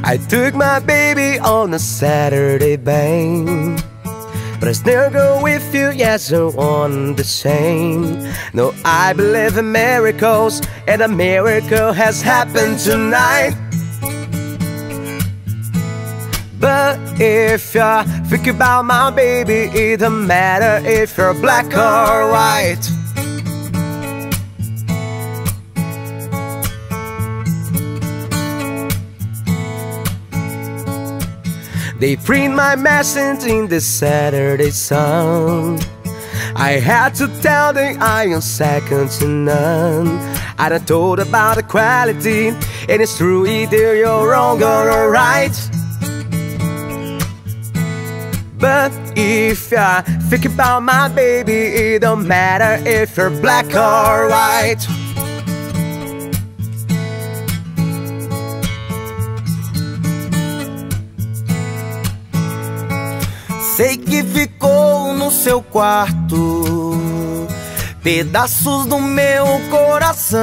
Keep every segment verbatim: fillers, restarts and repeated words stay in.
I took my baby on a Saturday bang, but I still go with you, yes, I want the same. No, I believe in miracles, and a miracle has happened tonight. But if you think about my baby, it don't matter if you're black or white. They print my message in the Saturday Sun. I had to tell them I am second to none. I done told about the quality, and it's true, either you're wrong or right. But if you think about my baby, it don't matter if you're black or white. Sei que ficou no seu quarto pedaços do meu coração.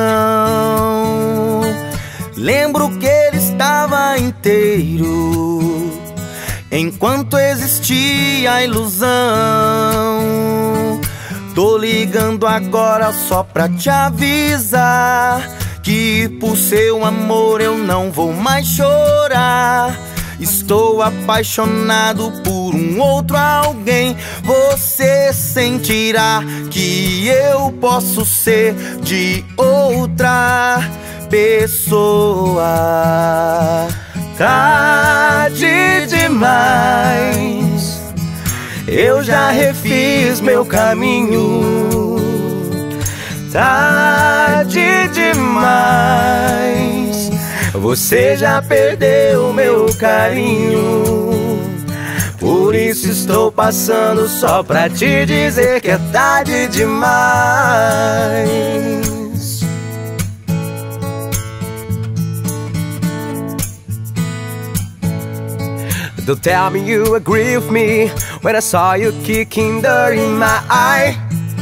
Lembro que ele estava inteiro enquanto existia a ilusão. Tô ligando agora só pra te avisar que por seu amor eu não vou mais chorar. Estou apaixonado por um outro alguém. Você sentirá que eu posso ser de outra pessoa. Tarde demais, eu já refiz meu caminho. Tarde demais, você já perdeu meu carinho. Por isso estou passando só pra te dizer que é tarde demais. Don't tell me you agree with me when I saw you kicking dirt in my eye.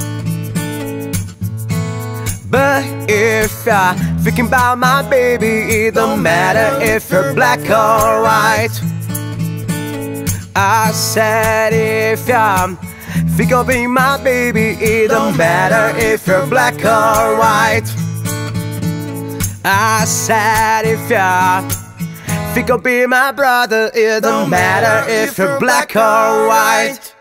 But if you're thinking about my baby, it don't matter if you're black or white. I said if you're thinking of being my baby, it don't matter if you're black or white. I said if you're thinking of being my brother, it don't matter if you're black or white.